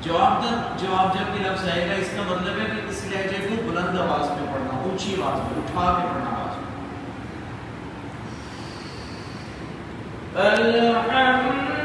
جواب جب بھی لفظ آئے گا اس کا مطلب ہے کہ اس لہجے کو بلند آواز میں پڑھنا، اونچی آواز میں، اٹھا کے پڑھنا آواز میں. الحمد